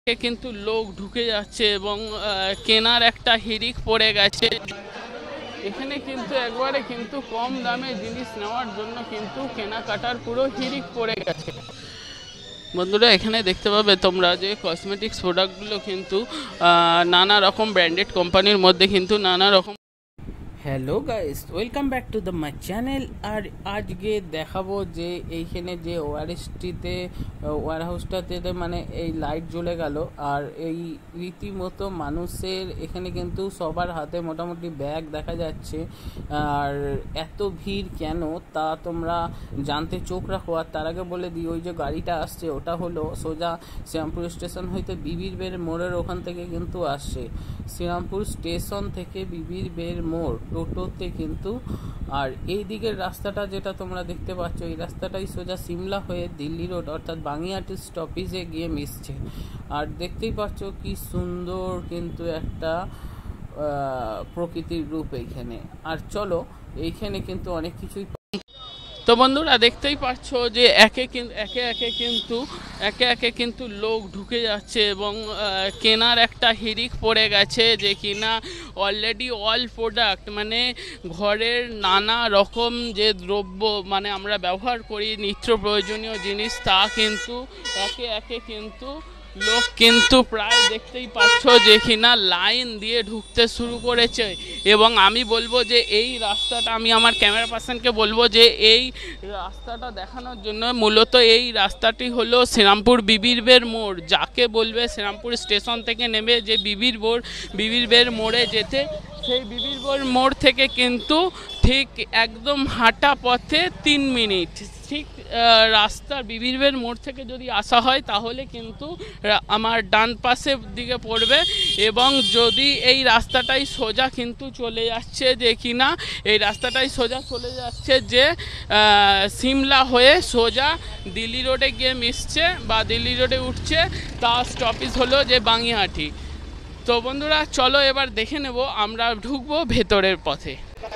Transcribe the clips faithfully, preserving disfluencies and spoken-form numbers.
কিন্তু লোক ঢুকে যাচ্ছে এবং কেনার একটা হিড়িক পড়ে গেছে। এখানে কিন্তু একবারে কিন্তু কম দামে জিনিস নেওয়ার জন্য কিন্তু কেনাকাটার পুরো হিড়িক পড়ে গেছে। বন্ধুরা এখানে দেখতে পাবে তোমরা যে কসমেটিক্স প্রোডাক্টগুলো কিন্তু নানা রকম ব্র্যান্ডেড কোম্পানির মধ্যে কিন্তু নানা রকম। Hello guys, welcome back to the my channel. আর আজকে দেখাবো যে এইখানে যে ওয়ারেসটিতে ওয়ার হাউসটাতে মানে এই লাইট জ্বলে গেল, আর এই রীতিমতো মানুষের এখানে কিন্তু সবার হাতে মোটামুটি ব্যাগ দেখা যাচ্ছে। আর এত ভিড় কেন তা তোমরা জানতে চোখ রাখো। আর তার আগে বলে দিই, ওই যে গাড়িটা আসছে ওটা হলো সোজা শ্রীরামপুর স্টেশন হইতে বিবির বের মোড়ের ওখান থেকে কিন্তু আসছে। শ্রীরামপুর স্টেশন থেকে বিবির বের মোড় টোটোতে কিন্তু। আর এই দিকের রাস্তাটা যেটা তোমরা দেখতে পাচ্ছ, এই রাস্তাটাই সোজা সিমলা হয়ে দিল্লি রোড অর্থাৎ বাঙিয়াটি স্টপেজে গিয়ে মিশছে। আর দেখতেই পাচ্ছ কি সুন্দর কিন্তু একটা প্রকৃতির রূপ এইখানে। আর চলো এইখানে কিন্তু অনেক কিছুই। তো বন্ধুরা দেখতেই পাচ্ছ যে একে একে একে কিন্তু একে একে কিন্তু লোক ঢুকে যাচ্ছে এবং কেনার একটা হিড়িক পড়ে গেছে, যে কিনা অলরেডি অল প্রোডাক্ট মানে ঘরের নানা রকম যে দ্রব্য মানে আমরা ব্যবহার করি নিত্য প্রয়োজনীয় জিনিস, তা কিন্তু একে একে কিন্তু লোক কিন্তু প্রায় দেখতেই পাচ্ছ যে কিনা লাইন দিয়ে ঢুকতে শুরু করেছে। এবং আমি বলবো যে এই রাস্তাটা, আমি আমার ক্যামেরা পার্সনকে বলবো যে এই রাস্তাটা দেখানোর জন্য মূলত এই রাস্তাটি হলো শ্রীরামপুর বিবির বের মোড়, যাকে বলবে শ্রীরামপুর স্টেশন থেকে নেমে যে বিবির বোর বিবির বের মোড়ে যেতে, সেই বিবির বের মোড় থেকে কিন্তু ঠিক একদম হাঁটা পথে তিন মিনিট ঠিক রাস্তার বিবির বের মোড় থেকে যদি আসা হয় তাহলে কিন্তু আমার ডান পাশের দিকে পড়বে। এবং যদি এই রাস্তাটাই সোজা কিন্তু চলে যাচ্ছে যে কিনা এই রাস্তাটাই সোজা চলে যাচ্ছে যে সিমলা হয়ে সোজা দিল্লি রোডে গিয়ে মিশছে বা দিল্লি রোডে উঠছে, তার স্টপেজ হলো যে বাঙিয়াটি। তো বন্ধুরা চলো এবার দেখে নেব, আমরা ঢুকবো ভেতরের পথে।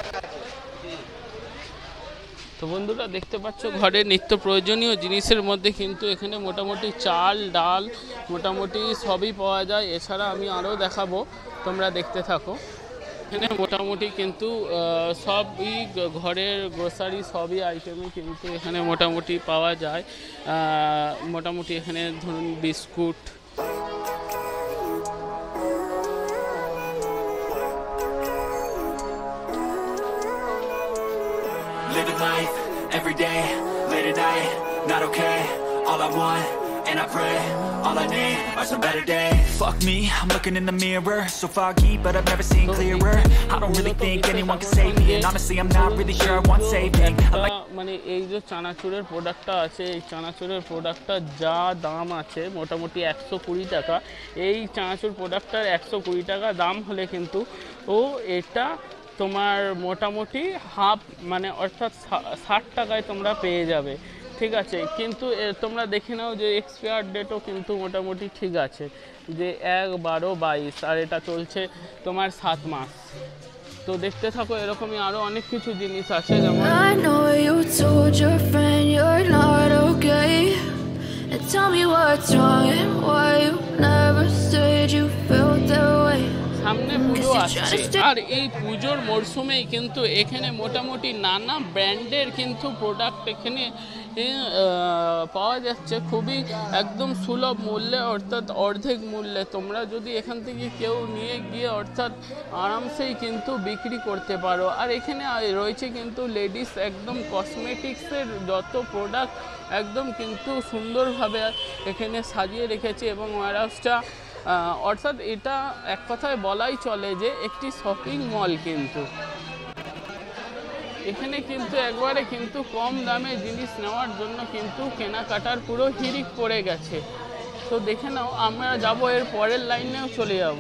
তো বন্ধুরা দেখতে পাচ্ছ ঘরের নিত্য প্রয়োজনীয় জিনিসের মধ্যে কিন্তু এখানে মোটামুটি চাল ডাল মোটামুটি সবই পাওয়া যায়। এছাড়া আমি আরও দেখাবো, তোমরা দেখতে থাকো। এখানে মোটামুটি কিন্তু সবই ঘরের গ্রোসারি সবই আইটেমই কিন্তু এখানে মোটামুটি পাওয়া যায়। মোটামুটি এখানে ধরুন biscuit, living life, every day, late at night, not okay, all I want, and I pray, all I need are some better days. Fuck me, I'm looking in the mirror, so foggy, but I've never seen clearer. I don't really think anyone can save me, and honestly I'm not really sure I want saving. মানে এই যে চানাচুরের প্রোডাক্টটা আছে, এই চানাচুরের প্রোডাক্টটা যা দাম আছে মোটামুটি একশো কুড়ি টাকা। এই চানাচুর প্রোডাক্টটার একশো কুড়ি টাকা দাম হলে কিন্তু ও এটা তোমার মোটামুটি হাফ মানে অর্থাৎ ষাট টাকায় তোমরা পেয়ে যাবে, ঠিক আছে। কিন্তু তোমরা দেখে নাও যে এক্সপায়ার ডেটও কিন্তু মোটামুটি ঠিক আছে, যে এক বারো বাইশ, আর এটা চলছে তোমার সাত মাস। তো দেখতে থাকো, এরকমই আরও অনেক কিছু জিনিস আছে যেমন সামনে পুজো আসছে, আর এই পুজোর মরশুমেই কিন্তু এখানে মোটামুটি নানা ব্র্যান্ডের কিন্তু প্রোডাক্ট এখানে পাওয়া যাচ্ছে খুবই একদম সুলভ মূল্যে, অর্থাৎ অর্ধেক মূল্যে। তোমরা যদি এখান থেকে কেউ নিয়ে গিয়ে অর্থাৎ আরামসেই কিন্তু বিক্রি করতে পারো। আর এখানে রয়েছে কিন্তু লেডিস একদম কসমেটিক্সের যত প্রোডাক্ট একদম কিন্তু সুন্দরভাবে এখানে সাজিয়ে রেখেছে। এবং ওয়ারহাউসটা অর্থাৎ এটা এক কথায় বলাই চলে যে একটি শপিং মল। কিন্তু এখানে কিন্তু একবারে কিন্তু কম দামে জিনিস নেওয়ার জন্য কিন্তু কেনাকাটার পুরো হিড়িক পড়ে গেছে। তো দেখে নাও, আমরা যাব এর পরের লাইনেও চলে যাব।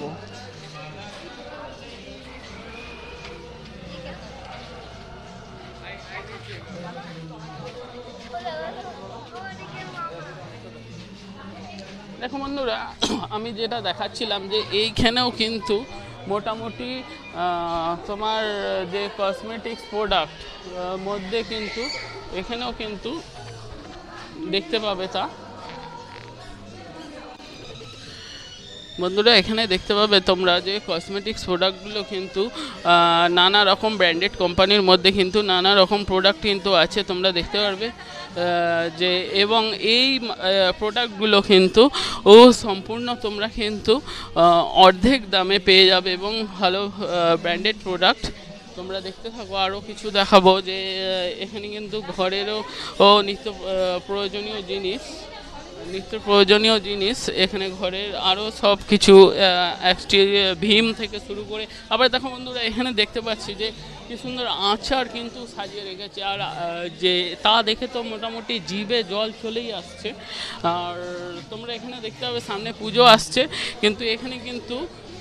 দেখো বন্ধুরা, আমি যেটা দেখাচ্ছিলাম যে এইখানেও কিন্তু মোটামুটি তোমার যে কসমেটিক্স প্রোডাক্ট মধ্যে কিন্তু এখানেও কিন্তু দেখতে পাবে তা বন্ধুরা এখানে দেখতে পাবে তোমরা যে কসমেটিক্স প্রোডাক্টগুলো কিন্তু নানা রকম ব্র্যান্ডেড কোম্পানির মধ্যে কিন্তু নানা রকম প্রোডাক্ট কিন্তু আছে, তোমরা দেখতে পারবে যে, এবং এই প্রোডাক্টগুলো কিন্তু ও সম্পূর্ণ তোমরা কিন্তু অর্ধেক দামে পেয়ে যাবে এবং ভালো ব্র্যান্ডেড প্রোডাক্ট। তোমরা দেখতে থাকো, আরও কিছু দেখাবো যে এখানে কিন্তু ঘরেরও ও নিত্য প্রয়োজনীয় জিনিস নিত্য প্রয়োজনীয় জিনিস এখানে ঘরের আরও সব কিছু ভীম থেকে শুরু করে। আবার দেখো বন্ধুরা এখানে দেখতে পাচ্ছি যে কি সুন্দর আচার কিন্তু সাজিয়ে রেখেছে, আর যে তা দেখে তো মোটামুটি জিভে জল চলেই আসছে। আর তোমরা এখানে দেখতে পাবে সামনে পুজো আসছে, কিন্তু এখানে কিন্তু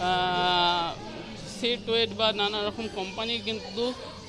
সেট ওয়েট বা নানা রকম কোম্পানির কিন্তু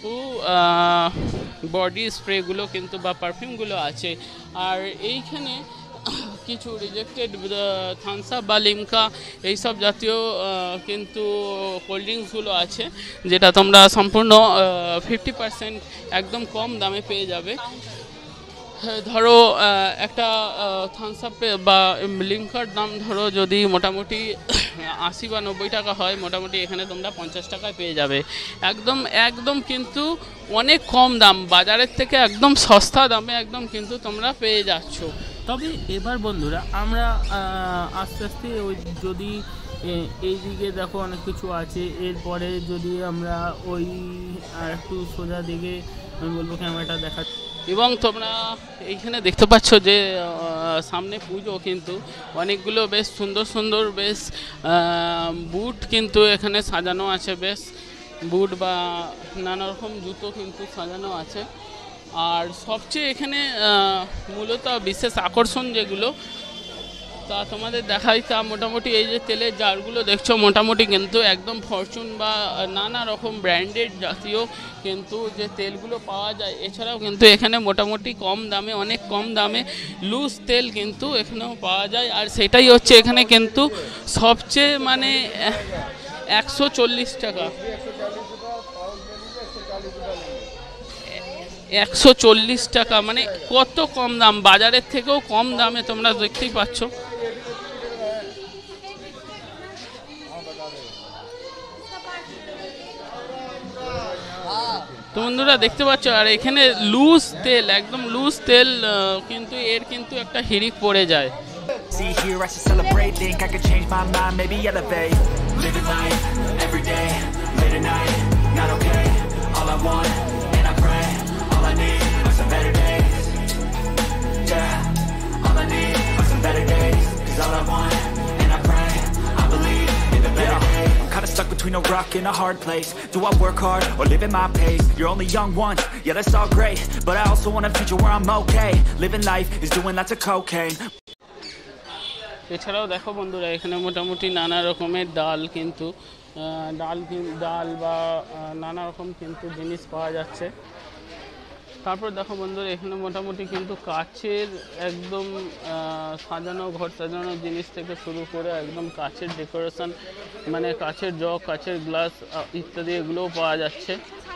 বডি স্প্রেগুলো কিন্তু বা পারফিউমগুলো আছে। আর এইখানে কিছু রিজেক্টেড থামস আপ বা লিমকা এইসব জাতীয় কিন্তু কোল্ড ড্রিঙ্কসগুলো আছে, যেটা তোমরা সম্পূর্ণ ফিফটি পার্সেন্ট একদম কম দামে পেয়ে যাবে। ধরো একটা থামস আপ বা লিমকার দাম ধরো যদি মোটামুটি আশি বা নব্বই টাকা হয়, মোটামুটি এখানে তোমরা পঞ্চাশ টাকায় পেয়ে যাবে, একদম একদম কিন্তু অনেক কম দাম, বাজারের থেকে একদম সস্তা দামে একদম কিন্তু তোমরা পেয়ে যাচ্ছ। তবে এবার বন্ধুরা আমরা আস্তে আস্তে ওই যদি এই দিকে দেখো অনেক কিছু আছে, এরপরে যদি আমরা ওই আর একটু সোজা দিকে আমি বলবো ক্যামেরাটা দেখা, এবং তোমরা এইখানে দেখতে পাচ্ছ যে সামনে পুজো, কিন্তু অনেকগুলো বেশ সুন্দর সুন্দর বেশ বুট কিন্তু এখানে সাজানো আছে, বেশ বুট বা নানা রকম জুতো কিন্তু সাজানো আছে। আর সবচেয়ে এখানে মূলত বিশেষ আকর্ষণ যেগুলো তা তোমাদের দেখাই, তা মোটামুটি এই যে তেলের জারগুলো দেখছো মোটামুটি কিন্তু একদম ফরচুন বা নানা রকম ব্র্যান্ডেড জাতীয় কিন্তু যে তেলগুলো পাওয়া যায়। এছাড়াও কিন্তু এখানে মোটামুটি কম দামে, অনেক কম দামে লুজ তেল কিন্তু এখানেও পাওয়া যায়। আর সেটাই হচ্ছে এখানে কিন্তু সবচেয়ে মানে একশো চল্লিশ টাকা একশো চল্লিশ টাকা মানে কত কম দাম, বাজারের থেকেও কম দামে তোমরা দেখতেই পাচ্ছ। তো বন্ধুরা দেখতে পাচ্ছ, আর এখানে লুজ তেল, একদম লুজ তেল কিন্তু এর কিন্তু একটা হিড়িক পড়ে যায়। See here, I should celebrate. Think I could change my mind, maybe elevate. Living life, every day, late at night, not okay. All I want, and I pray, all I need are some better days. Yeah, all I need are some better days. Cause all I want, and I pray, I believe in the better days. I'm kinda stuck between a rock and a hard place. Do I work hard, or live at my pace? You're only young once, yeah that's all great. But I also want a future where I'm okay. Living life is doing lots of cocaine. এছাড়াও দেখো বন্ধুরা এখানে মোটামুটি নানা রকমের ডাল কিন্তু ডাল ডাল বা নানা রকম কিন্তু জিনিস পাওয়া যাচ্ছে। তারপর দেখো বন্ধুরা এখানে মোটামুটি কিন্তু কাচের একদম সাজানো, ঘর সাজানোর জিনিস থেকে শুরু করে একদম কাচের ডেকোরেশন, মানে কাচের জগ, কাচের গ্লাস ইত্যাদি এগুলোও পাওয়া যাচ্ছে।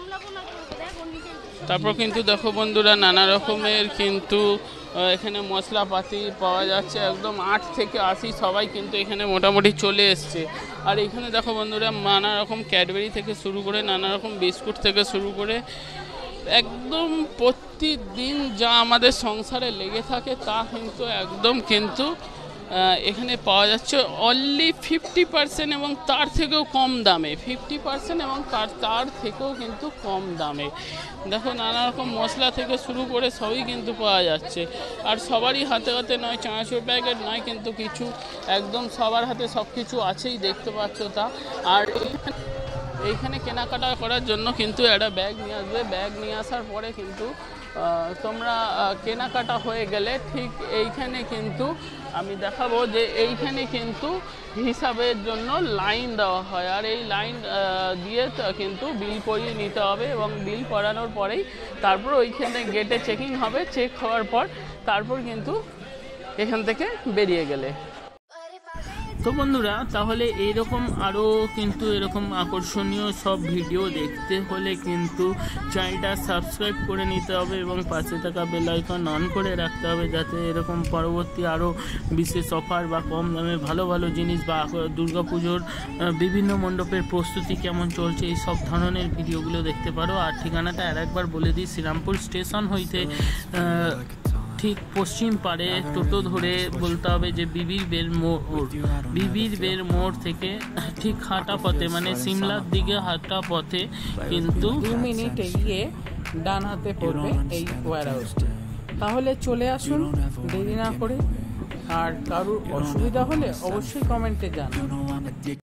তারপর কিন্তু দেখো বন্ধুরা নানা রকমের কিন্তু এখানে মশলাপাতি পাওয়া যাচ্ছে, একদম আট থেকে আশি সবাই কিন্তু এখানে মোটামুটি চলে এসছে। আর এখানে দেখো বন্ধুরা নানা রকম ক্যাডবেরি থেকে শুরু করে নানা রকম বিস্কুট থেকে শুরু করে একদম প্রতিদিন যা আমাদের সংসারে লেগে থাকে তা কিন্তু একদম কিন্তু এখানে পাওয়া যাচ্ছে অনলি ফিফটি পার্সেন্ট এবং তার থেকেও কম দামে, ফিফটি পার্সেন্ট এবং তার তার থেকেও কিন্তু কম দামে। দেখো নানা রকম মশলা থেকে শুরু করে সবই কিন্তু পাওয়া যাচ্ছে। আর সবারই হাতে হাতে নয় চানাচুর প্যাকেট নয়, কিন্তু কিছু একদম সবার হাতে সব কিছু আছেই, দেখতে পাচ্ছ তা। আর এইখানে কেনাকাটা করার জন্য কিন্তু একটা ব্যাগ নিয়ে আসবে, ব্যাগ নিয়ে আসার পরে কিন্তু তোমরা কেনাকাটা হয়ে গেলে ঠিক এইখানে কিন্তু আমি দেখাবো যে এইখানে কিন্তু হিসাবের জন্য লাইন দেওয়া হয়। আর এই লাইন দিয়ে কিন্তু বিল করিয়ে নিতে হবে এবং বিল করানোর পরেই তারপর ওইখানে গেটে চেকিং হবে, চেক হওয়ার পর তারপর কিন্তু এখান থেকে বেরিয়ে গেলে। তো বন্ধুরা, তাহলে এইরকম আরও কিন্তু এরকম আকর্ষণীয় সব ভিডিও দেখতে হলে কিন্তু চ্যানেলটা সাবস্ক্রাইব করে নিতে হবে এবং পাশে থাকা বেল আইকন অন করে রাখতে হবে, যাতে এরকম পরবর্তী আরও বিশেষ অফার বা কম দামে ভালো ভালো জিনিস বা দুর্গাপুজোর বিভিন্ন মণ্ডপের প্রস্তুতি কেমন চলছে এই সব ধরনের ভিডিওগুলো দেখতে পারো। আর ঠিকানাটা আর একবার বলে দিই, শ্রীরামপুর স্টেশন হইতে ঠিক পশ্চিম পাড়ে টোটো ধরে বলতে হবে যে বিবির বের মোড়, বিবির বের মোড় থেকে ঠিক হাঁটা পথে, মানে সিমলার দিকে হাঁটা পথে কিন্তু দু মিনিট এগিয়ে ডান হাতে পড়বে এই ওয়্যার হাউসটি। তাহলে চলে আসুন দেরি না করে। আর কারোর অসুবিধা হলে অবশ্যই কমেন্টে জানান।